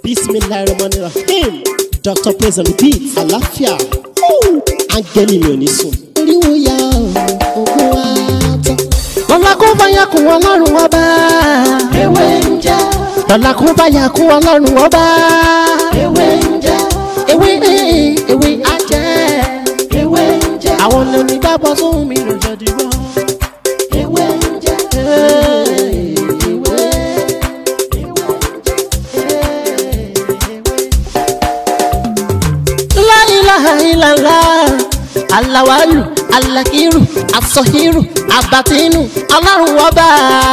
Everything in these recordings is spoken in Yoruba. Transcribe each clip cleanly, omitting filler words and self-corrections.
Bismillahirrahmanirrahim. Dr. Praise and Repeat. Àlàáfíà. Áńgẹ́lì mi ò ní sùn. Oríwo ya ogun wa tán. Lọ́la kó bá yà kún Ọlọ́run ọba. Ewé ń jẹ́. Lọ́la kó bá yà kún Ọlọ́run ọba. Ewé ń jẹ́. Ewé á jẹ́. Ewé ń jẹ́. Àwọn lèmi gbàgbọ́ sóhun mi ló jẹ́ dìbò. Ewé ń jẹ́. Alawalu, alakiru, asọhiru, abatinu, Ọlọ́run ọba.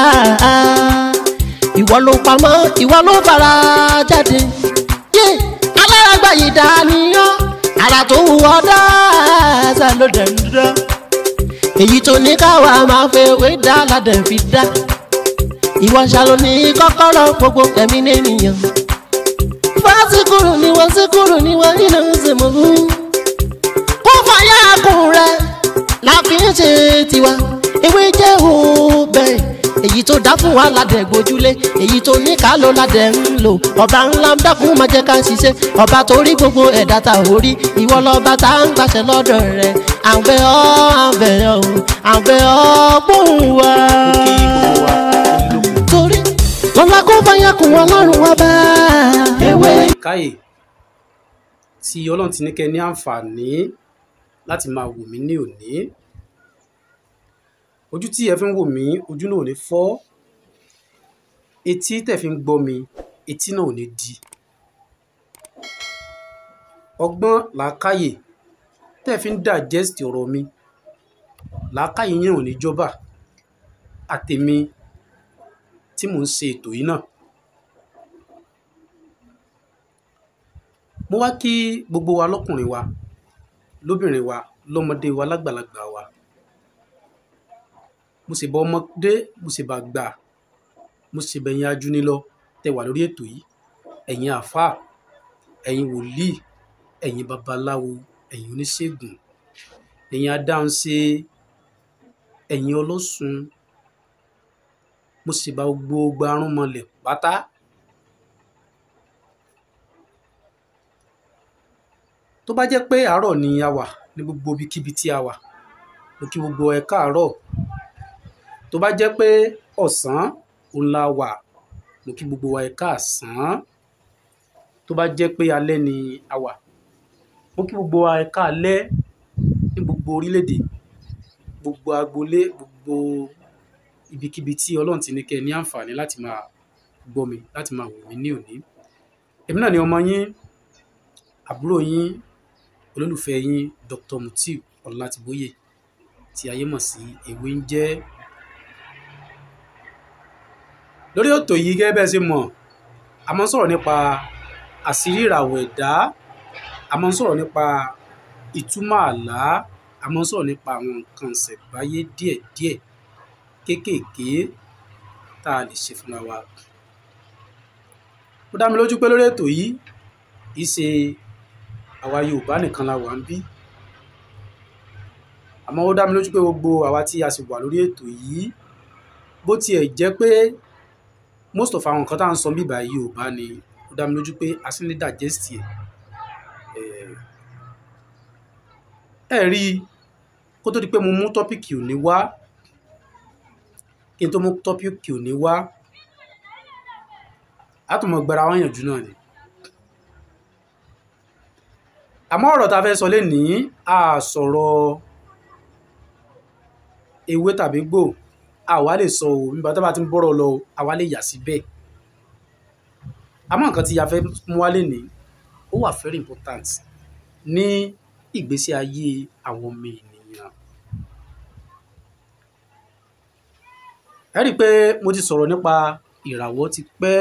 Ìwọ ló pamọ́, ìwọ ló fara jáde. Alárágbá yìí dániyàn, ara tó wù ọ́ dáadáa ló dẹ̀ ń dá. Èyí tó ní káwa máa fẹ́ wé dá ládẹ̀ fi dá. Ìwọ ṣàlò ní kọ́kọ́rọ́ gbogbo ẹ̀mí nìyẹn. Fásikúrú ni wọ́n nínú ìsìnkú. Fàyàkùn rẹ̀ la fi ń ṣe tiwa. Ewé jẹ́ òbẹ̀ èyí tó dá fún wa ládẹ̀ gbójúlé, èyí tó ní ká ló ládẹ̀ ń lò. Ọba ńlá ń dákun máa jẹ́ ká ṣiṣẹ́, ọba tó rí gbogbo ẹ̀dá ta ò rí. Ìwọ lọ́ba tá ń gbàṣẹ lọ́dọ̀ rẹ̀. Àbẹ̀ ọ́ gbóhùn wa. Torí lọ́la kó fàyàkùn Ọlọ́run ọba. Ewé. Káyè tí Ọlọ́run ti ní kẹ́ ní àǹfààní láti máa wò mí ní òní. Ojú tí ẹ fi ń wò mí, ojú náà ò ní fọ́. Etí tẹ́ fi ń gbọ́ mi, etí náà ò ní di. Ọgbọ́n làákàyè tẹ́ fi ń digest ọ̀rọ̀ mi, làákàyè yẹn ò ní jọba. Àtèmi tí mò ń ṣe ètò yìí náà. Mo wá kí gbogbo wa lọ́kùnrin wa, lóbìnrin wa, lọ́mọdé wa, lágbàlagbà wa. Mo sì bá ọmọdé, mo sì bá gbà, mo sì bẹ̀yìn ajúnilọ tẹ́ wà lórí ètò yìí. Ẹ̀yin àfáà, ẹ̀yin wòlíì, ẹ̀yin babaláwo, ẹ̀yin oníṣègùn, ẹ̀yin adáhunṣe, ẹ̀yin ọlọ́ṣun. Mo sì bá gbogbo arúnmọlẹ̀ pátá. Tó bá jẹ́ pé àárọ̀ ni a wà ní gbogbo ibikíbi tí a wà, mo kí gbogbo ẹ káàárọ̀. Tó bá jẹ́ pé ọ̀sán òun la wà, mo kí gbogbo wa ẹ káàsán. Tó bá jẹ́ pé alẹ́ ni a wà, mo kí gbogbo wa ẹ káalẹ́ ní gbogbo orílẹ̀-èdè, gbogbo agboolé, gbogbo ibikíbi tí Ọlọ́run ti ní kẹ́ ní àǹfààní láti máa gbọ́ mi, láti máa wò mí ní òní. Èmi náà ni ọmọ yín, àbúrò yín, olólùfẹ́ yín, Dr. Mutiu Ọlátìbóyè, tí ayé mọ̀ sí Ewé ń jẹ́. Lórí ètò yìí gẹ́gẹ́ bẹ́ẹ̀ ṣe mọ̀, a máa ń sọ̀rọ̀ nípa àṣírí ìràwọ̀ ẹ̀dá, a máa ń sọ̀rọ̀ nípa ìtumọ̀ àlá, a máa ń sọ̀rọ̀ nípa àwọn nǹkan ìṣẹ̀ǹbáyé díẹ̀díẹ̀ kéékèèké tá a lè ṣe fúnra wa. Ó dá mi lójú pé lórí ètò yìí kì í ṣe àwa Yorùbá nìkan la wà ń bí, àmọ́ ó dá mi lójú pé gbogbo àwa tí a sì wà lórí ètò yìí, bó tiẹ̀ jẹ́ pé most of àwọn nǹkan tá à ń sọ bíbá Yorùbá ni, ó dá mi lójú pé a sì ní digest ẹ̀. Ẹ rí i kó tó di pé mo mú tọ́pìkì òní wá, kí n tó mú tọ́pìkì òní wá, a tún mọ̀ gbára wọn yànjú náà ni. Àmọ́ ọ̀rọ̀ tá a fẹ́ sọ lénìí, a sọ̀rọ̀ ewé tàbí gbò, àwa lè sọ ò nígbà tó bá ti ń bọ́rọ̀ lọ, àwa lè yà síbẹ̀. Àmọ́ nǹkan tí a fẹ́ mú wá lénìí, ó wà very important ní ìgbésí ayé àwọn ọmọ ènìyàn. Ẹ rí i pé mo ti sọ̀rọ̀ nípa ìràwọ̀ ti pẹ́,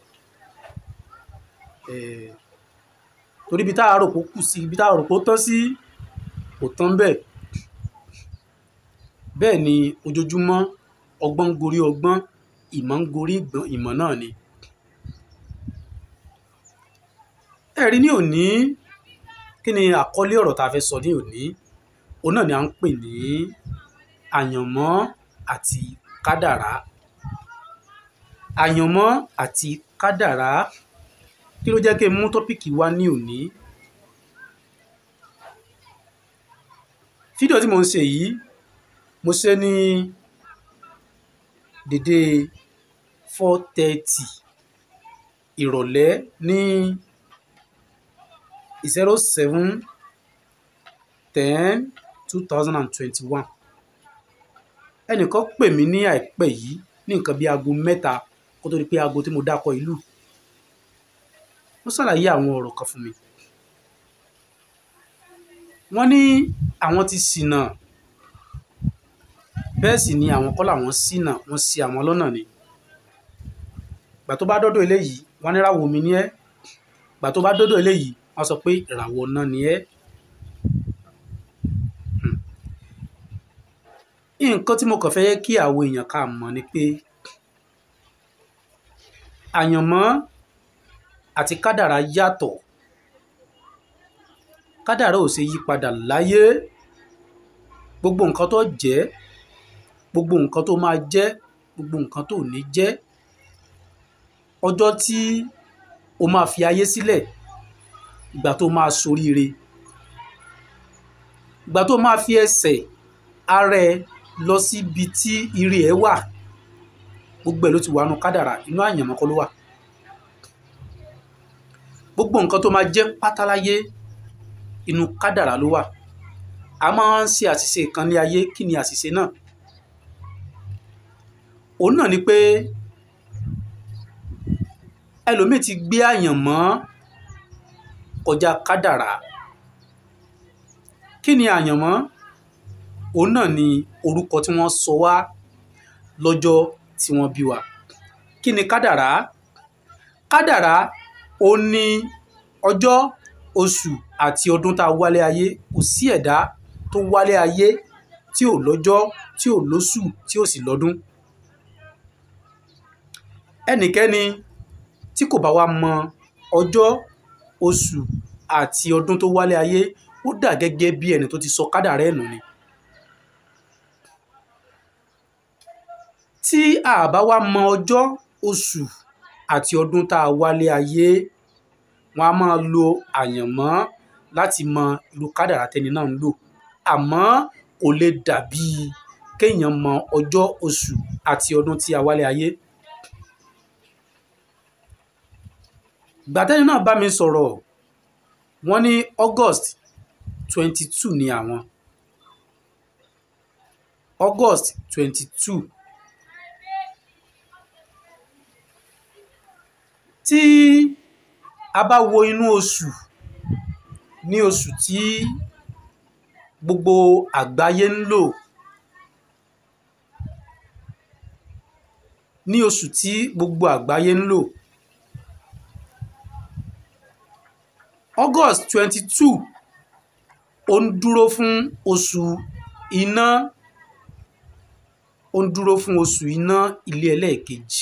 torí ibi tá a rò kó kù sí, ibi tá a rò kó tán sí, kò tán bẹ́ẹ̀. Bẹ́ẹ̀ ni ojoojúmọ́ ọgbọ́n ń gorí ọgbọ́n, ìmọ̀ ń gorí ìmọ̀ náà ni. Ẹ rí ní òní, kí ni àkọlé ọ̀rọ̀ tá a fẹ́ sọ ní òní? Òun náà ni à ń pè ní àyànmọ́ àti kádàrá. Àyànmọ́ àti kádàrá. kí ló jẹ́ kí n mú tọ́pìkì wá ní òní. Fídíò tí mo ń ṣe yìí mo ṣe ní dédé 4:30 ìrọ̀lẹ́ ní 07/10/2021. ẹnìkan pè mí ní àìpẹ́ yìí ní nǹkan bí aago 3 kó tó di pé aago tí mo dákọ̀ ìlú. Wọ́n ṣàlàyé àwọn ọ̀rọ̀ kan fún mi. Wọ́n ní àwọn ti ṣìnà, bẹ́ẹ̀ sì ni àwọn kọ́ làwọn ṣìnà, wọ́n ṣì àwọn lọ́nà ni. Ìgbà tó bá dọ́dọ̀ eléyìí wọ́n ní ìràwọ̀ mi ni ẹ́, ìgbà tó bá dọ́dọ̀ eléyìí wọ́n sọ pé ìràwọ̀ náà ni ẹ́. Nǹkan tí mo kàn fẹ́ kí àwọn èèyàn ká mọ̀ ni pé àyànmọ́ àti kádàrá yàtọ̀. Kádàrá ò ṣe yí padà láyé. Gbogbo nǹkan tó jẹ́, gbogbo nǹkan tó máa jẹ́, gbogbo nǹkan tó ní jẹ́, ọjọ́ tí o máa fi ayé sílẹ̀, ìgbà tó máa ṣoríire, ìgbà tó máa fi ẹsẹ̀ ara ẹ lọ síbi tí ire ẹ wà, gbogbo ẹ̀ ló ti wà nínú kádàrá, inú àyànmọ́ kọ́ ló wà. Gbogbo nǹkan tó máa jẹ́ pátáláyé inú kádàrá ló wà. A máa ń ṣe àṣìṣe kan ní ayé. Kí ni àṣìṣe náà? Òun náà ni pé ẹlòmíì ti gbé àyànmọ́ kọjá kádàrá. Kí ni àyànmọ́? Òun náà ni orúkọ tí wọ́n sọ wá lọ́jọ́ tí wọ́n bí wa. Kí ni kádàrá? Kádàrá ó ní ọjọ́, oṣù àti ọdún tá a wálé ayé. Kò sí ẹ̀dá tó wálé ayé tí ò lọ́jọ́, tí ò lóṣù, tí ò sì lọ́dún. Ẹnikẹ́ni tí kò bá wá mọ ọjọ́, oṣù àti ọdún tó wálé ayé, ó dà gẹ́gẹ́ bí ẹni tó ti sọ kádàrá ẹ̀ nù ni. Tí a bá wá mọ ọjọ́, oṣù àti ọdún tá a wálé ayé, wọ́n á máa lo àyànmọ́ láti mọ irú kádàrá tẹni náà ń lò. Àmọ́ kò lè dàbí kéèyàn mọ ọjọ́, oṣù àti ọdún tí a wálé ayé. Ìgbà tẹ́ni náà bá mi sọ̀rọ̀, wọ́n ní August 22 ni àwọn. August 22. Tí a bá wo inú oṣù, ní oṣù tí gbogbo àgbáyé ń lò, ní oṣù tí gbogbo àgbáyé ń lò, August 22 ó ń dúró fún oṣù iná, ó ń dúró fún oṣù iná ilé ẹlẹ́ẹ̀kejì.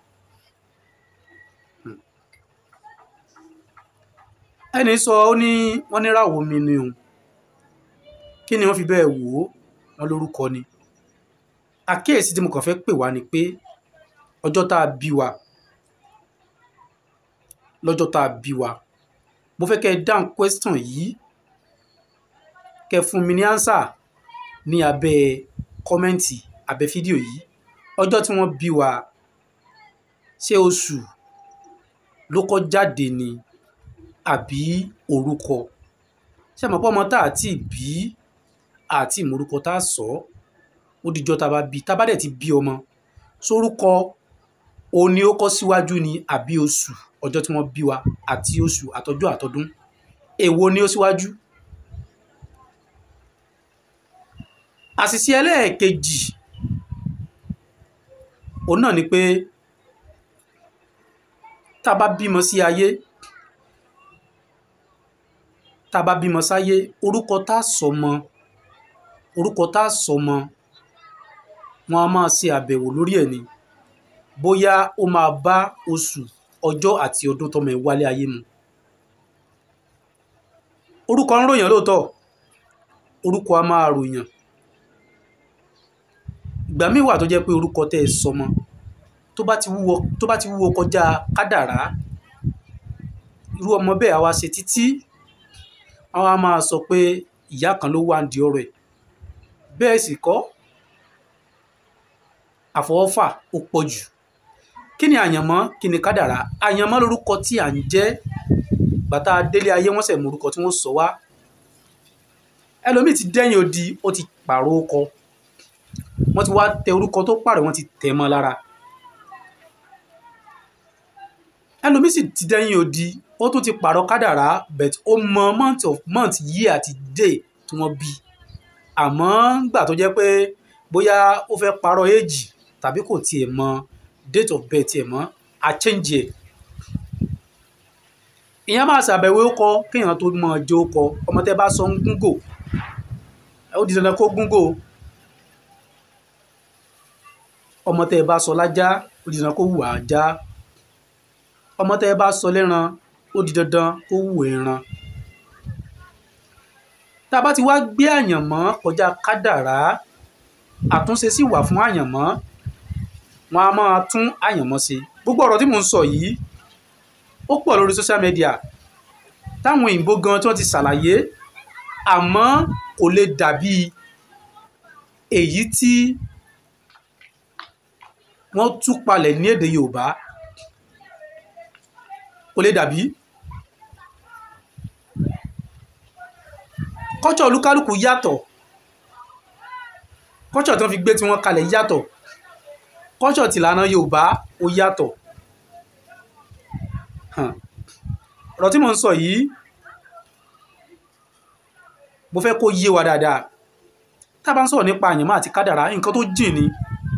Ẹni sọ ó ní wọ́n ní ìràwọ̀ mi ni òun. Kí ni wọ́n fi bẹ́ẹ̀ wò ó? Wọ́n lórúkọ ni. Àkíyèsí tí mo kàn fẹ́ pè wá ni pé ọjọ́ tá a bí wa, lọ́jọ́ tá a bí wa, mo fẹ́ kẹ́ ẹ dáhùn question yìí, kẹ́ fún mi ní answer ní abẹ́ kọ́mẹ́ǹtì abẹ́ fídíò yìí. Ọjọ́ tí wọ́n bí wa, ṣé oṣù ló kọ́ jáde ni àbí orúkọ? Ṣé mọ̀ pé ọmọ tá a ti bí àti ìmọ̀rúkọ tá a sọ ó dijọ́ tá a bá bí, tá a bá dẹ̀ ti bí ọmọ, sórúkọ òun ni ó kọ́ síwájú ni àbí oṣù, ọjọ́ tí wọ́n bí wa àti oṣù àtọjọ́ àtọdún, èwo ni ó síwájú? Àṣìṣe ẹlẹ́ẹ̀kejì òun náà ni pé tá a bá bímọ sí ayé, tá a bá bímọ sáyé, orúkọ tá a sọmọ, orúkọ tá a sọmọ, wọn a máa ṣe àbẹ̀wò lórí ẹ̀ ni, bóyá ó máa bá oṣù, ọjọ́ àti ọdún tọmọ ẹ̀ wálé ayé mu. Orúkọ ń ròyàn lóòótọ́, orúkọ a máa ròyàn. Ìgbà míì wà tó jẹ́ pé orúkọ tẹ́ ẹ sọmọ tó bá ti wúwo kọjá kádàrá, irú ọmọ bẹ́ẹ̀ á wá ṣe títí wọ́n á máa sọ pé ìyá kan ló wà ń di ọ̀rọ̀ ẹ̀. Bẹ́ẹ̀ sì kọ́, àfọwọ́fà ó pọ̀ jù. Kí ni àyànmọ́? Kí ni kádàrá? Àyànmọ́ lórúkọ tí à ń jẹ́ bàtà délé ayé, wọ́n sẹ̀ mú orúkọ tí wọ́n sọ wá. Ẹlòmíì ti dẹ́yìn odi, ó ti pààrọ̀ orúkọ, wọ́n ti wá tẹ orúkọ tó pààrọ̀, wọ́n ti tẹ̀ mọ́ lára. Ẹlòmíì sì ti dẹ́yìn odi, ó tún ti pààrọ̀ kádàrá, but ó mọ month year àti day tí wọ́n bí. Àmọ́ gbà tó jẹ́ pé bóyá ó fẹ́ pààrọ̀ age tàbí kò tiẹ̀ mọ date of birth tiẹ̀ mọ́, a change ẹ̀. Ìyẹn máa ṣàbẹ̀wò ó kọ kéèyàn tó mọ ọjọ́ ó kọ. Ọmọ tẹ́ bá sọ ń gúngò, ó di dandan kó gúngò. Ọmọ tẹ́ bá sọ lájá, ó di dandan kó wù ajá. Ọmọ tẹ́ bá sọ lẹ́ran, ó di dandan kó wù ẹran. Tá a bá ti wá gbé àyànmọ́ kọjá kádàrá, àtúnṣe sì wà fún àyànmọ́. Wọ́n á máa tún àyànmọ́ ṣe. Gbogbo ọ̀rọ̀ tí mò ń sọ yìí ó pọ̀ lórí social media táwọn òyìnbó gan tí wọ́n ti ṣàlàyé, àmọ́ kò lè dàbí èyí tí wọ́n tú palẹ̀ ní èdè Yorùbá. Kò lè dàbí. Culture olúkálùkù yàtọ̀. Culture tí wọ́n fi gbé tí wọ́n kalẹ̀ yàtọ̀. Culture tìlànà Yorùbá ó yàtọ̀. Ọ̀rọ̀ tí mò ń sọ yìí mo fẹ́ kó yé wa dáadáa. Tá a bá ń sọ̀rọ̀ nípa àyànmọ́ àti kádàrá, nǹkan tó jìn ni,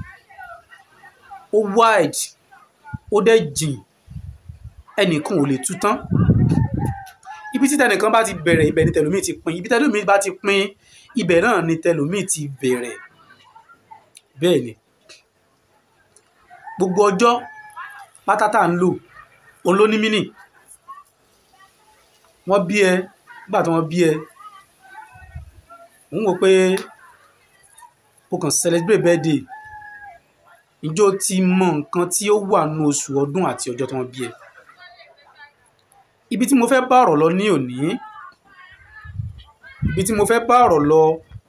ó wide, ó dẹ̀ jìn, ẹnìkan ò lè tú tán. Ibi tí tẹnìkan bá ti bẹ̀rẹ̀, ibẹ̀ ni tẹlòmíì ti pín. Ibi tẹlòmíì bá ti pín, ibẹ̀ náà ni tẹlòmíì ti bẹ̀rẹ̀. Bẹ́ẹ̀ ni gbogbo ọjọ́ pátá tá à ń lò òun ló ní mínì. Wọ́n bí ẹ, nígbà tí wọ́n bí ẹ, òun wò pé o kàn celebrate birthday. Ǹjẹ́ o ti mọ nǹkan tí ó wà nínú oṣù, ọdún àti ọjọ́ tí wọ́n bí ẹ? Ibi tí mo fẹ́ bá ọ̀rọ̀ lọ ní òní, ibi tí mo fẹ́ bá ọ̀rọ̀ lọ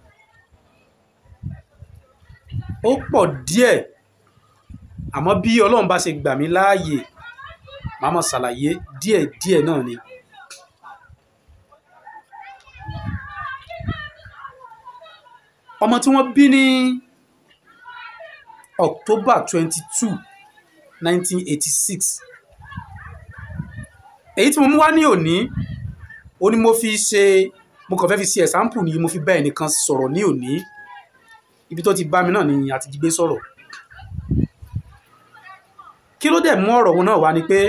ó pọ̀ díẹ̀, àmọ́ bí Ọlọ́run bá ṣe gbà mí láàyè, màá máa ṣàlàyé díẹ̀ náà ni. Ọmọ tí wọ́n bí ní October 22, 1986. Èyí tí mo mú wá ní òní, ó ní mo kàn fẹ́ fi ṣe example ni, mo fi bá ẹnìkan sọ̀rọ̀ ní òní. Ibi tó ti bá mi náà ni a ti gbé sọ̀rọ̀. Kí ló dẹ̀ mú ọ̀rọ̀ wọn náà wá ni pé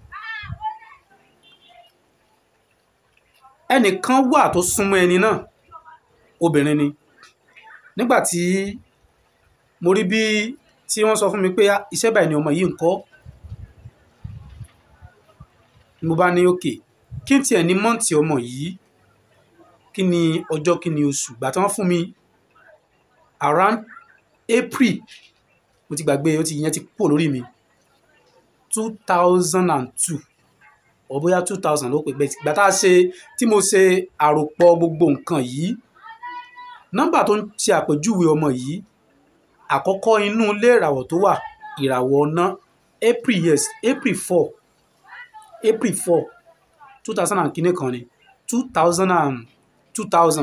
ẹnìkan wà tó súnmọ́ ẹni náà, obìnrin ni. Nígbà tí mo rí bí tí wọ́n sọ fún mi pé iṣẹ́ báyìí ni ọmọ yìí ń kọ́, mo bá ní òkè, kí n tiẹ̀ ní mọ́ǹtì ọmọ yìí, kí ni ọjọ́, kí ni oṣù. Ìgbà tí wọ́n fún mi around April, mo ti gbàgbé, ìyẹn ti pọ̀ lórí mi, 2002 or bóyá 2000 ló pè bẹ́ẹ̀. Ìgbà tá a ṣe, tí mo ṣe àròpọ̀ gbogbo nǹkan yìí, nọ́mbà tó ń ṣe àpèjúwe ọmọ yìí, àkọ́kọ́ inú ilé ìràwọ̀ tó wà, ìràwọ̀ ọ̀nà, April 4, 2000 and kìíní kan ni, 2000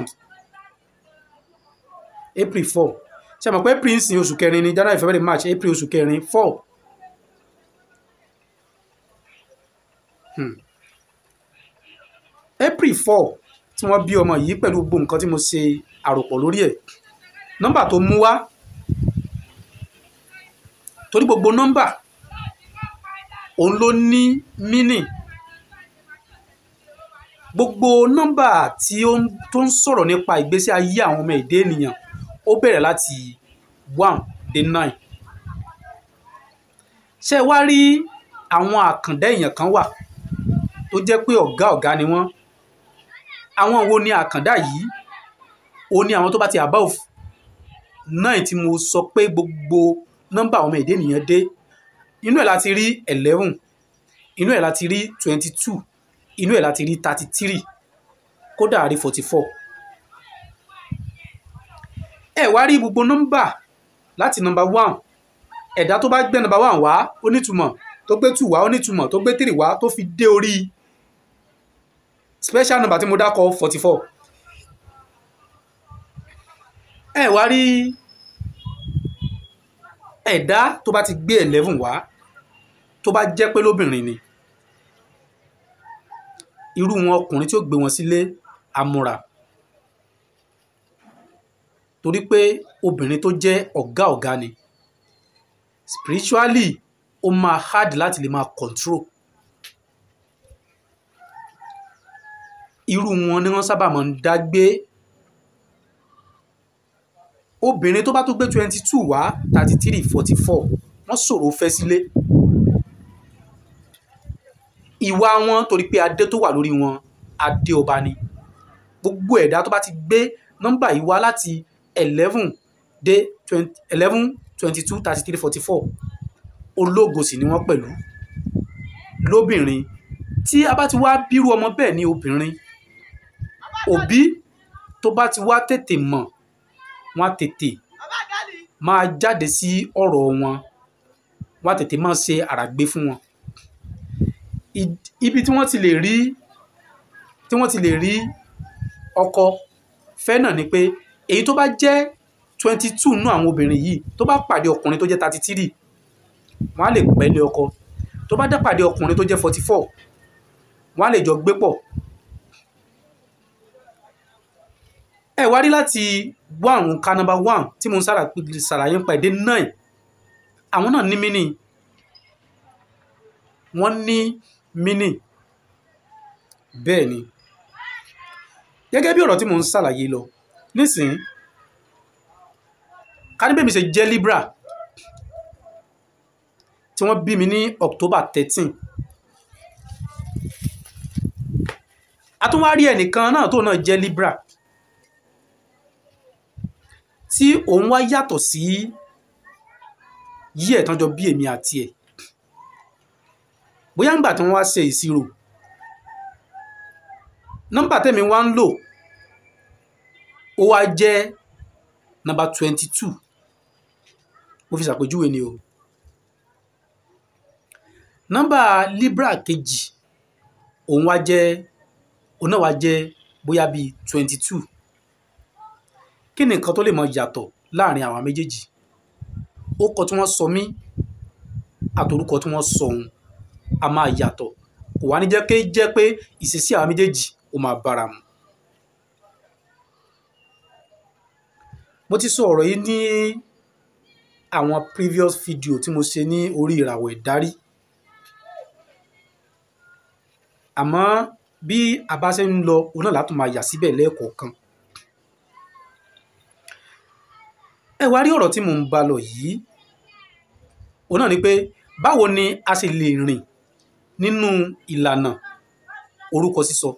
April 4. Ṣé mọ̀ pé April ń sin oṣù kẹrin ni, January, February, March, April oṣù kẹrin, 4. April 4 tí wọ́n bí ọmọ yìí, pẹ̀lú gbogbo nǹkan tí mo ṣe àròpọ̀ lórí ẹ̀, nọ́mbà tó mú wá, torí gbogbo nọ́mbà òun ló ní mínì. Gbogbo nọ́mbà tó ń sọ̀rọ̀ nípa ìgbésí ayé àwọn ọmọ èdè ènìyàn ó bẹ̀rẹ̀ láti 1 dé 9. Ṣé wá rí àwọn àkàndá èèyàn kan wà tó jẹ́ pé ọ̀gá ni wọ́n. Àwọn wo ni àkàndá yìí? Ó ní àwọn tó bá ti above 9 tí mo sọ pé gbogbo nọ́mbà àwọn ọmọ èdè ènìyàn dé. Inú ẹ̀ láti rí 11, inú ẹ̀ láti rí 22, inú ẹ̀ láti rí 33 kódà rí 44. ẹ wá rí gbogbo nọ́mbà láti nọ́mbà 1 ẹ̀dá tó bá gbé nọ́mbà 1 wá ó nítumọ̀, tó gbé 2 wá ó nítumọ̀, tó gbé 3 wá tó fi dé orí special number tí mo dákọ 44. ẹ wá rí ẹ̀dá tó bá ti gbé 11 wá tó bá jẹ́ pé lóbìnrin ni, irú wọn ọkùnrin tí ó gbé wọn sílé amúra, torí pé obìnrin tó jẹ́ ọ̀gá ni spiritually ó máa hard láti lè máa control. irú wọn ni wọ́n sábà máa ń dá gbé. obìnrin tó bá tó gbé 22 wá 33 44 wọ́n ṣòro fẹ́ sílé. ìwà wọn torí pé adé tó wà lórí wọn adé ọba ni. gbogbo ẹ̀dá tó bá ti gbé nọ́mbà yìí wá láti 11 dé 11 22 33 44 ológo sì ni wọ́n pẹ̀lú lóbìnrin. tí a bá ti wá bírú ọmọ bẹ́ẹ̀ ní obìnrin, òbí tó bá ti wá tètè mọ̀ wọ́n á tètè máa jáde sí ọ̀rọ̀ wọn, wọ́n á tètè máa ṣe àràgbé fún wọn. ibi tí wọ́n ti lè rí ọkọ fẹ́ náà ni pé èyí tó bá jẹ́ 22 nú àwọn obìnrin yìí tó bá pàdé ọkùnrin tó jẹ́ 33 wọ́n á lè pẹ́lẹ́ ọkọ, tó bá dá pàdé ọkùnrin tó jẹ́ 44 wọ́n á lè jọ gbé pọ̀. ẹ wá rí láti wá àwọn ká nọ́mbà 1 tí mo ń ṣàlàyé nípa èdè 9, àwọn náà ní mínì, wọ́n ní mínì bẹ́ẹ̀ ni. gẹ́gẹ́ bí ọ̀rọ̀ tí mo ń ṣàlàyé lọ nísìnyí, ká ní bẹ́ẹ̀ mi ṣe jẹ́ Libra tí wọ́n bí mi ní October 13, a tún wá rí ẹnìkan náà tó náà jẹ́ Libra tí òun wá yàtọ̀ sí yí ẹ̀ tán jọ bí èmi àti ẹ̀. bóyá ńgbà tí wọ́n wá ṣe ìṣirò nọ́mbà tẹ́mi wá ń lò ó wá jẹ́ nọ́mbà 22, mo fi ṣàpèjúwe ni o. nọ́mbà Libra kejì òun náà wá jẹ́ bóyá bíi 22. kí ni nǹkan tó lè mọ yàtọ̀ láàrin àwọn méjèèjì? orúkọ tí wọ́n sọ mí àtòrúkọ tí wọ́n sọ òun a máa yàtọ̀, kò wá ní jẹ́ pé ìṣesí àwọn méjèèjì ó máa bára mu. mo ti sọ ọ̀rọ̀ yìí ní àwọn previous video tí mo ṣe ní orí ìràwọ̀ ìdarí, àmọ́ bí a bá ṣe ń lọ òun náà látún máa yà síbẹ̀ lẹ́ẹ̀kọ̀ọ̀kan. ẹ wá rí ọ̀rọ̀ tí mò ń bá lọ yìí, òun náà ni pé báwo ni a ṣe lè rìn nínú ìlànà orúkọ sísọ.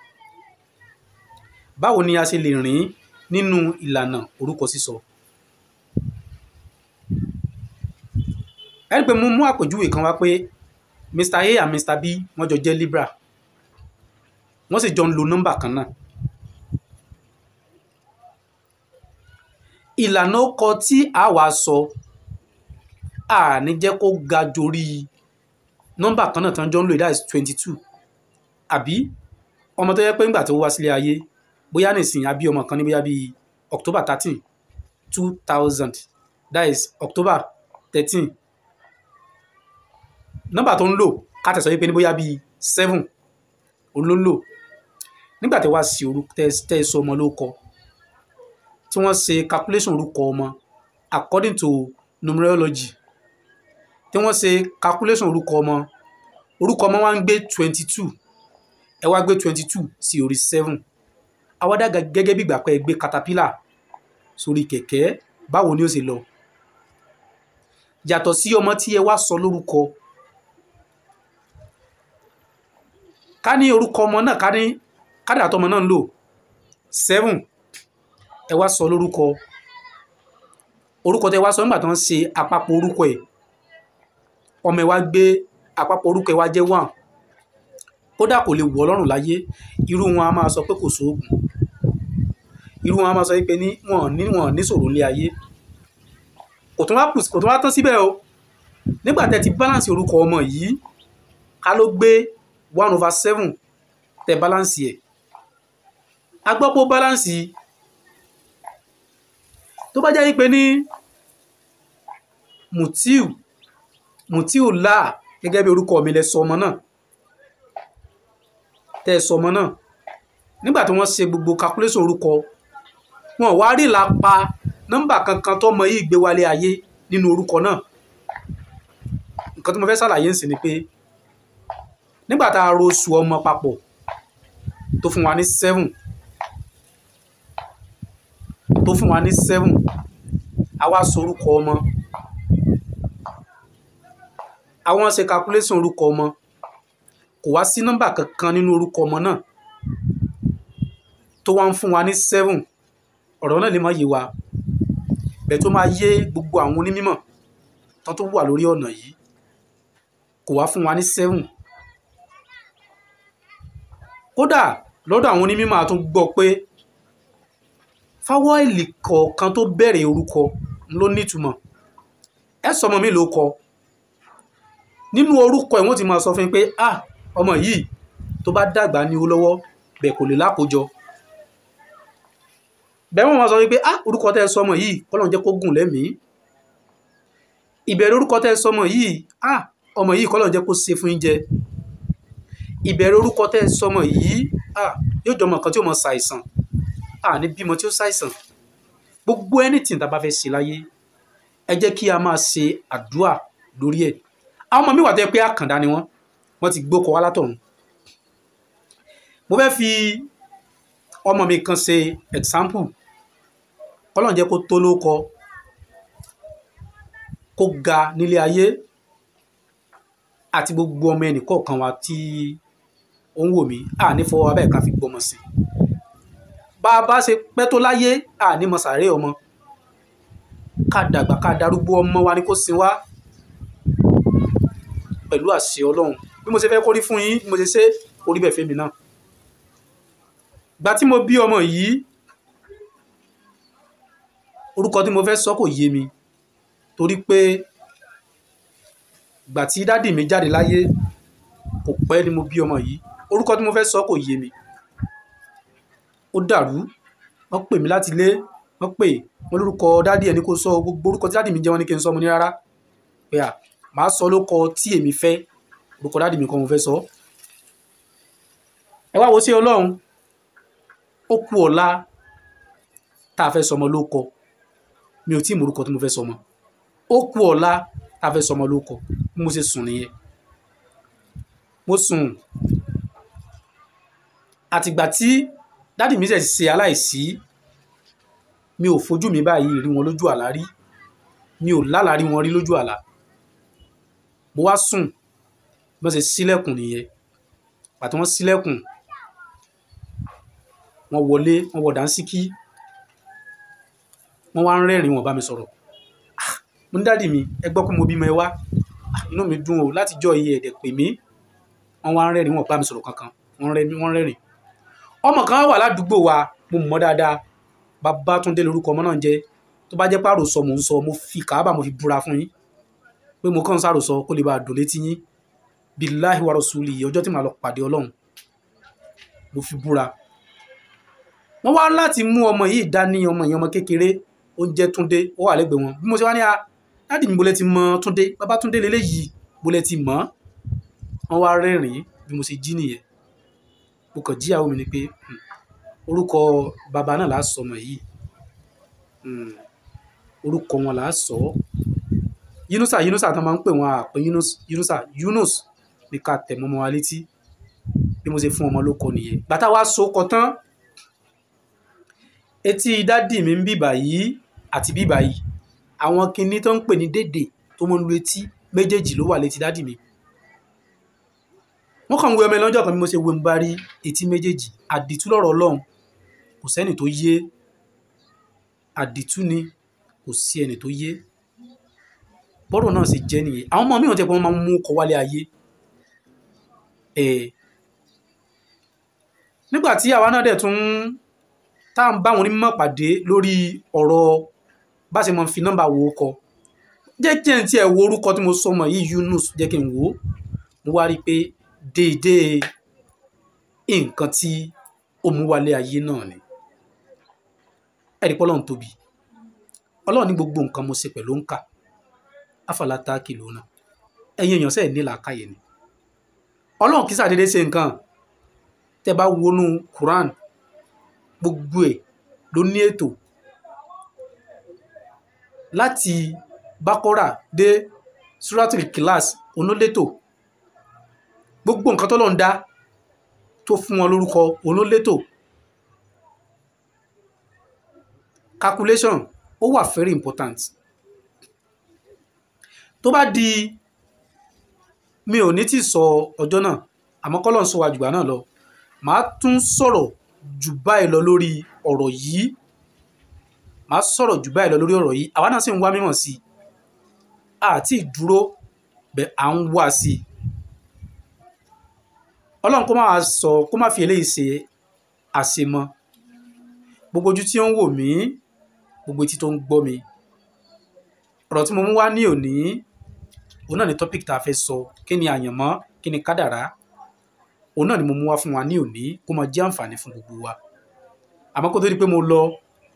báwo ni a ṣe lè rìn nínú ìlànà orúkọ sísọ. ẹ rí pé mo mú àpèjúwe kan wá pé Mr. A and Mr. B wọ́n jọ jẹ́ Libra, wọ́n sì jọ ń lo nọ́mbà kan náà. ìlànà ọkọ tí a wá sọ a ní jẹ́ kó ga jorí nọ́mbà kan náà tán jọ ń lò, that is 22. àbí ọmọ tó yẹ pé ńgbà tó wá sílé ayé bóyá nìsín àbí ọmọ kan ní bóyá bíi October 13 2000, that is October 13, nọ́mbà tó ń lò ká tẹ̀sọ́ yí pé ní bóyá bíi 7 òun ló ń lò. nígbà tí wá sí orúkọ tẹ́ sọ ọmọ ló kọ, tí wọ́n ṣe calculation orúkọ ọmọ according to numerology, tí wọ́n ṣe calculation orúkọ ọmọ wá ń gbé 22, ẹ wá gbé 22 sí orí 7, àwádà gẹ́gẹ́ bí ìgbà pé ẹ gbé caterpillar sórí kẹ̀kẹ́, báwo ni ó ṣe lọ. yàtọ̀ sí ọmọ tí ẹ wá sọ lórúkọ, ká ní orúkọ ọmọ náà kádà tọmọ náà ń lò 7, ẹ wá sọ orúkọ tẹ wá sọ nígbà tó ń ṣe àpapọ̀ orúkọ ẹ̀, ọmọ ẹ wá gbé àpapọ̀ orúkọ ẹ wá jẹ́ 1, kódà kò lè wọ̀ lọ́rùn láyé, irú wọn a máa sọ pé kò sóògùn, irú wọn a máa sọ pé wọn ní ṣòro ilé ayé. Kò tún wá tán síbẹ̀ o. Nígbà tẹ́ ti balance orúkọ ọmọ yìí, ká ló gbé 1/7 tẹ́ balance ẹ̀, a gbọ́ pé ó balance tó bá jẹ́ pé ní Mutiu là gẹ́gẹ́ bí orúkọ mi lẹ sọ ọmọ náà, tẹ́ sọ ọmọ náà, nígbà tí wọ́n ṣe gbogbo calculation orúkọ, wọn wá rí lápá nọ́mbà kankan tó mọ yìí gbé wálé ayé nínú orúkọ náà. Nǹkan tí mo fẹ́ ṣàlàyé ń sìn ni pé nígbà tá a ro oṣù ọmọ papọ̀ tó fún wa ní 7, a wá sọ orúkọ ọmọ, àwọn ṣe calculation orúkọ ọmọ, kò wá sí nọ́mbà kankan nínú orúkọ ọmọ náà tó wá ń fún wa ní 7. Ọ̀rọ̀ náà lè má yé wa, bẹ́ẹ̀ tó máa yé gbogbo àwọn onímọ̀ tó wà lórí ọ̀nà yìí. Kò wá fún wa ní 7. Kódà lọ́dọ̀ àwọn onímọ̀ a tún gbọ́ pé fáwọ́ìlì kọ̀ọ̀kan tó bẹ̀rẹ̀ orúkọ ló nítumọ̀. Ẹ sọ ọmọ mi ló kọ, nínú orúkọ ẹ̀ wọ́n ti máa sọ fún yín pé ọmọ yìí tó bá dàgbà ní owó lọ́wọ́ bẹ́ẹ̀ kò lè lákòójọ. Bẹ́ẹ̀ wọ́n máa sọ wípé orúkọ tẹ́ sọ ọmọ yìí kọ́lọ́run jẹ́ kó gùn lẹ́mìí. Ìbẹ̀rẹ̀ orúkọ tẹ́ sọ ọmọ yìí ọmọ yìí kọ́lọ́run jẹ́ kó ṣe fún yín jẹ. Ìbẹ̀rẹ̀ orúkọ tẹ́ sọ ọmọ yìí yóò jọ ọmọ kan tí ó mọ ṣàìsàn, ní bímọ tí ó ṣàìsàn. Gbogbo anything tá a bá fẹ́ ṣe láyé, ẹ jẹ́ kí a máa ṣe àdúrà lórí ẹ̀. Àwọn ọmọ mi wà tó yẹ pé àkàndá ni wọ́n ti gbókọ wá látọ̀run. Mo fẹ́ fi ọmọ mi kan ṣe example. Ọlọ́run jẹ́ kó tó lóko, kó ga nílé ayé, àti gbogbo ọmọ ẹnì kọ̀ọ̀kan wa tí ó ń wò mí, ní fọwọ́ abẹ́ ká fi gbọmọ sí. Bá a bá ṣe pẹ́ tó láyé, ní mọ sàárè ọmọ, ká dàgbà ká darúgbó ọmọ wa ní kó sin wá pẹ̀lú àṣẹ Ọlọ́run. Bí mo ṣe fẹ́ kórí fún yín, bí mo ṣe ṣe orí bẹ̀ fẹ́mi náà. Gbà tí mo bí ọmọ yìí, orúkọ tí mo fẹ́ sọ kò yé mi, torí pé gbà tí dádì mi jáde láyé kò pẹ́ ni mo bí ọmọ yìí. Orúkọ tí mo fẹ́ sọ kò yé mi, ó dàrú. Wọ́n pè mí láti ilé, wọ́n lórúkọ dádì ẹni kò sọ, gbogbo orúkọ tí dádì mi jẹ́ wọ́n ní kí n sọ, mo ní rárá, pé màá sọ lórúkọ tí èmi fẹ́, orúkọ dádì mi kan mo fẹ́ sọ. Ẹ wá wo sí Ọlọ́run, ó kú ọ̀la tá a fẹ́ sọmọ lórúkọ, mi ò tí ì mọ orúkọ tí mo fẹ́ sọmọ. Ó kú ọ̀la tá a fẹ́ sọmọ lórúkọ, bí mo ṣe sùn nìyẹn. Mo sùn, àtìgbà tí dádì mi ṣe aláìsí, mi ò fojú mi báyìí rí wọn lójú àlá rí, mi ò lálàá rí wọn rí lójú àlá. Mo wá sùn, bí wọ́n ṣe ṣílẹ̀kùn nìyẹn. Àti wọ́n ṣílẹ̀kùn, wọ́n wọlé, wọ́n wọ dànsíkí, wọ́n wá ń rẹ́rìn, wọ́n bá mi sọ̀rọ̀. Mo ní dádì mi, ẹ gbọ́ pé mo bímọ ẹ wá, inú mi dùn o, láti jọ iye ẹ̀dẹ̀ pè mí. Wọ́n wá ń rẹ́rìn, wọ́n bá mi sọ̀rọ̀ kankan, wọ́n rẹ́rìn. Ọmọ kan wà ládùúgbò wa, mo mọ̀ dáadáa, Babátúndé lórúkọ ọmọ náà jẹ́. Tó bá jẹ́ pé àròsọ mò ń sọ, mo fi Káàbà mo fi búra fún yín pé mo kàn ń sàròsọ kó lè bá a dùn létí yín. Billahi wa rasuli, ọjọ́ tí màá lọ pàdé Ọlọ́run, mo fi búra. Wọ́n wá láti mú ọmọ yìí dání, ọmọ kékeré, ó ń jẹ́ Túndé, ó wà lẹ́gbẹ̀ẹ́ wọn. Bí mo ṣe wá ní dádì mi, bolẹ̀ ti mọ Túndé, Babátúndé lélẹ́yìí, bolẹ̀ ti mọ̀. Wọ́n wá rẹ́rìn, bí mo ṣe jí nìyẹn. Mo kàn jí àwọn mi ni pé orúkọ bàbá náà là á sọ ọmọ yìí, orúkọ wọn là á sọ. Yunusa tó máa ń pè wọn àpè Yunus ní ká tẹ̀ mọ́ ọmọ wa létí. Bí mo ṣe fún ọmọ lóko nìyẹn. Bàtà wa so kọ tán, etí dádì mi ń bíbà yìí àti bíbà yìí, àwọn kinní tó ń pè ní dédè tó mọ́ ń lu etí méjèèjì ló wà létí dádì mi. Wọ́n kàn ń wo ọmọ ẹlọ́jọ́ kan bí mo ṣe wo ń bá rí etí méjèèjì. Àdìtú lọ́rọ̀ Ọlọ́run, kò sẹ́ni tó yé. Àdìtú ni, kò sí ẹni tó yé. Bọ́rọ̀ náà ṣe jẹ́ nìyẹn. Àwọn ọmọ mi ò tẹ́ pé wọ́n máa ń mú ọkọ̀ wálé ayé. nígbà tí àwa náà dẹ̀ tún tá à ń bá wọn onímọ̀ pàdé lórí ọ̀rọ̀ bá ṣe máa fi nọ́mbà wo kọ jẹ́ kí n tiẹ̀ wo orúkọ tí mo sọ mọ̀ yìí Yunus jẹ́ kí n wò ó mo wá rí i pé déédéé nǹkan tí ó mú wálé ayé náà ni ẹ̀rí pé Ọlọ́run tóbi Ọlọ́run ní gbogbo nǹkan mo ṣe pẹ̀lú òǹkà afàlátà kìlọ̀ náà ẹ̀yin èèyàn sẹ́ẹ̀ ní làákàyè ni Ọlọ́run kì í ṣàdédé ṣe nǹkan tẹ́ bá wọnú Quran gbogbo ẹ̀ ló ní ètò láti Bákọ́rà dé Suratul Ikhlas onolétò gbogbo nǹkan t'Ọlọ́run dá tó fún wọn lórúkọ onolétò calculation ó wà very important tó bá di mi ò ní tí sọ ọjọ́ náà àmọ́ k'Ọlọ́run sọ wá jùgbà náà lọ màá tún sọ̀rọ̀ jù báyìí lọ lórí ọ̀rọ̀ yìí àwa náà sì ń wá mímọ̀ sí i àti ìdúró bẹ́ẹ̀ à ń wá sí i Ọlọ́run kó má fi eléyìí ṣe àṣemọ gbogbo ojú tí ó ń wò mí gbogbo etí tó ń gbọ́ mi ọ̀rọ̀ tí mo mú wá ní òní òun náà ni topic tá a fẹ́ sọ kí ni àyànmọ́ kí ni kádàrá òun náà ni mo mú wá fún wa ní òní kó máa jẹ́ àǹfààní fún gbogbo wa àmọ́ kó tó di pé mo lọ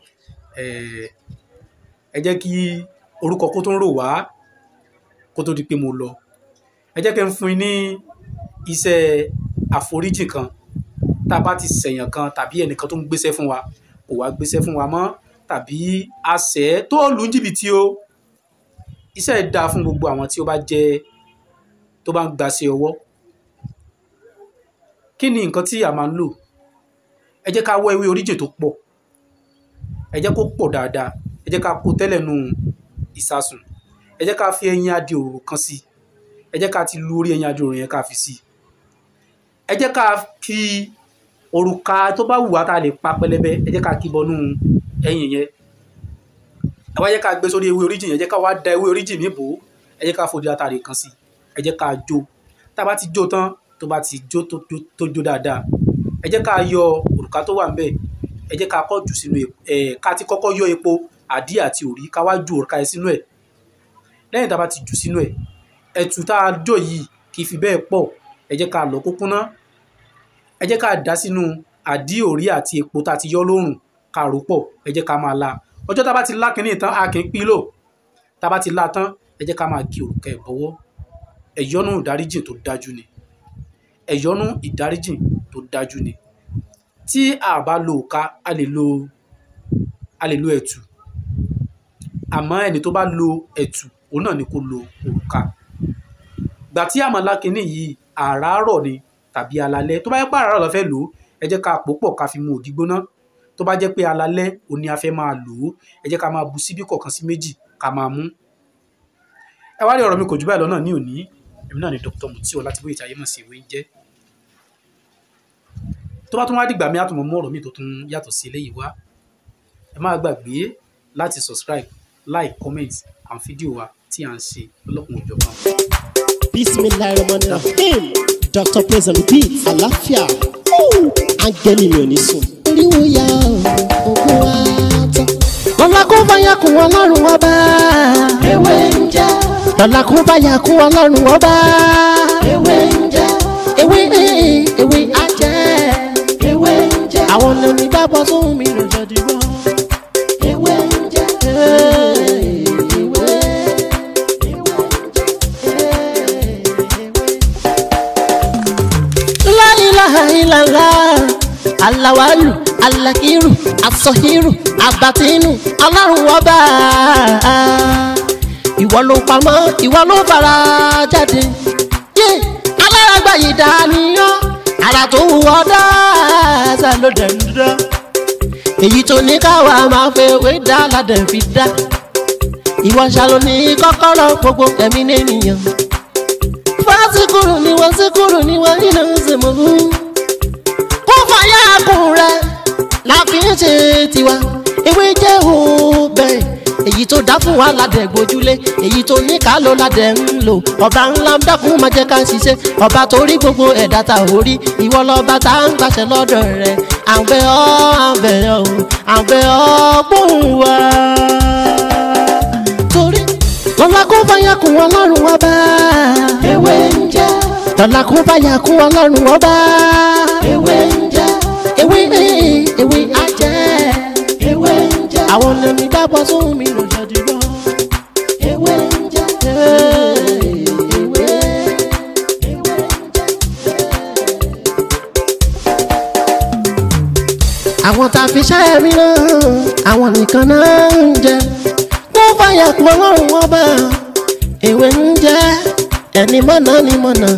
ẹ jẹ́ kí orúkọ kó tó ń rò wá kó tó di pé mo lọ ẹ jẹ́ kí n fún yín ní iṣẹ́ àforíjì kan tá a bá ti ṣẹ̀yàn kan tàbí ẹnìkan tó ń gbéṣẹ́ fún wa kò wá gbéṣẹ́ fún wa mọ́ tàbí àṣẹ tó lù ń jìbìtì o iṣẹ́ dáa fún gbogbo àwọn tí ó bá ń gbaṣẹ́ ọwọ́ kí ni nǹkan tí a máa ń lò ẹ jẹ́ ká wá ewé oríjì tó pọ̀ ẹ jẹ́ kó pọ̀ dáadáa ẹ jẹ́ ká kó tẹ́lẹ̀ nù ìsasùn ẹ jẹ́ ká fi ẹyin adìẹ òróró kan sí ẹ jẹ́ ká ti lu orí ẹyin adìẹ òróró yẹn ká fi sí ẹ jẹ́ ká fi òrùka tó bá wù wá tá a lè pa pẹlẹbẹ ẹ jẹ́ ká kí bọnú ẹyin yẹn ẹ wá jẹ́ ká gbé sórí ewé oríjì yẹn ẹ jẹ́ ká wá da ewé oríjì mi bò ẹ jẹ́ ká fòdì àtàrí kan sí ẹ jẹ́ ká jó tá a bá ti jó tán tó bá ti jó tó jó dáadáa ẹ jẹ́ ká yọ òrùka tó wà ń bẹ̀ ẹ jẹ́ ká kọ́ jù sínú ká ti kọ́kọ́ yọ epo àdí àti òrí ká wá ju òrùka yẹn sínú ẹ̀ lẹ́yìn tá a bá ti jù sínú ẹ̀ ẹ̀tù tá a jọ yìí kì í fi bẹ́ẹ̀ pọ̀ ẹ jẹ́ ká lọ kó kúnná ẹ jẹ́ ká dà sínú àdí òrí àti epo tá a ti yọ lóòrùn ká rò pọ̀ ẹ jẹ́ ká máa la ọjọ́ tá a bá ti lá kínní tán a kì í pín lò tá a bá ti lá tán ẹ jẹ́ ká máa kí òrùka ẹ̀ bọ́wọ́ ẹ̀yọ́nú ìdáríjìn tó dájú ni ẹ̀yọ́nú ìdáríjìn tó dájú ni tí a bá lo òka a lè lo ẹ̀tù àmọ́ ẹni tó bá lo ẹ̀tù òun náà ni kó lo òrùka gbà tí àmọ́ lákínní yìí àràárọ̀ ni tàbí alalẹ́ tó bá jẹ́ pé àràárọ̀ la fẹ́ lò ó ẹ jẹ́ ká pò pọ̀ ká fi mu ògì gbóná tó bá jẹ́ pé alalẹ́ òní a fẹ́ máa lò ó ẹ jẹ́ ká máa bu síbí kọ̀ọ̀kan sí méjì ká máa mú ẹ wá rí ọ̀rọ̀ mi kò jù báyìí lọ́nà ní òní èmi náà ni Dr. Mutiu Ọlátìbóyè tí ayé mọ̀ sí ìwé ń jẹ́ tó bá tún wá dìgbà mi á tún mọ mú ọ̀rọ̀ mi tó tún yàtọ̀ sí eléyìí wá ẹ má gbàgbé láti subscribe like comment àwọn fídíò wa tí à ń ṣe lọ́lọ́kùn òjọ̀kan. Bismillahirrahmanirrahim Dr. Praise and Repeat àlàáfíà áńgẹ́lì mi ò ní sùn. oríwo ya ògùn wa tán. lọ́la kó bá yà kún Ọlọ́run ọba. ewé ń jẹ́. lọ́la kó bá yà kún Ọlọ́run ọba. ewé ń jẹ́. ewé á jẹ́. ewé ń jẹ́. àwọn lèmi bá bọ́ sóhun mi lọ́jọ́ dìbò. ewé ń jẹ́. Alawalu, alakiru, asọhiru, abatinu, Ọlọ́run ọba. Ìwọ ló pamọ́, ìwọ ló fara jáde. Alárágbá yìí dániyàn, ara tó wù ọ́ dáadáa ló dẹ̀ ń dá. Èyí tó ní káwa máa fẹ́ wé dá ládẹ̀ fi dá. Ìwọ ṣàlò ní kọ́kọ́rọ́ gbogbo ẹ̀mí nìyẹn. Fásikúrú ni wọ́n síkúrú ni wọ́n nínú ìsìnkú. Fàyàkùn rẹ̀ la fi ń ṣe tiwa ewé jẹ́ òbẹ̀ èyí tó dá fún wa ládẹ̀ gbójúlé èyí tó ní ká ló ládẹ̀ ń lò ọba ńlá ń dákun máa jẹ́ ká ṣiṣẹ́ ọba tó rí gbogbo ẹ̀dá ta ò rí ìwọ lọ́ba tá ń gbàṣẹ lọ́dọ̀ rẹ̀ àbẹ̀ ọ́ gbóhùn wa. torí lọ́la kó fàyà kún ọlọ́run ọba ewé ń jẹ́ lọ́la kó fàyà kún ọlọ́run ọba ewé ń jẹ́ ewé ajẹ́ ewé ń jẹ́ àwọn lèmi dábọ̀ sóhun mi lò ṣàdìgbọ́ ewé ń jẹ́ ewé. àwọn tá a fi ṣẹ́ mi náà àwọn nìkan náà ń jẹ kó fàyà kún ọlọ́run ọba ewé ń jẹ́ ẹni mọ̀nà ni mọ̀nà